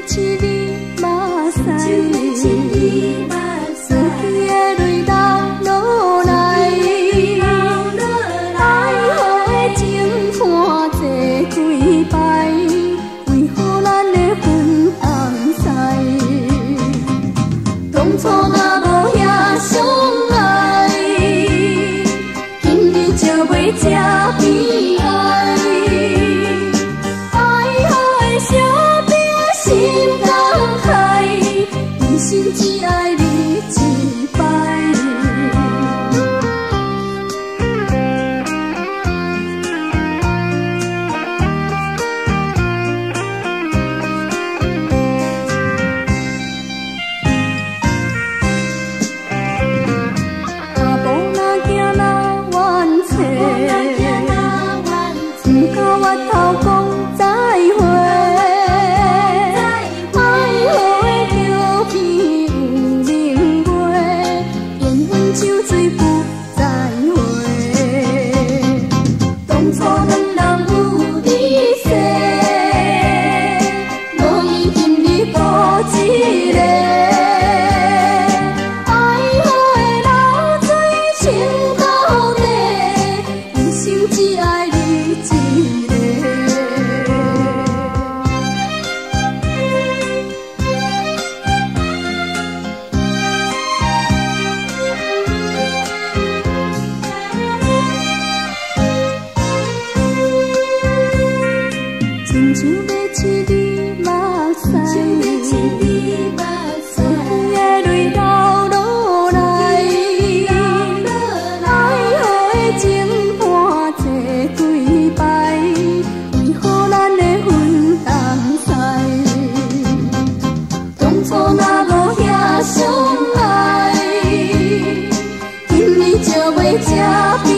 痴你目屎，思忆的泪流落来，爱好的情看这几摆，为何咱的分东西？当初若无遐相爱，今日就袂这悲哀。爱好的小兵心感慨，一生只爱你一摆。亲像要痴你目屎，思忆的泪流落来，爱好的情看这几摆，为何咱的分东西？当初若无遐相爱，今日就袂这。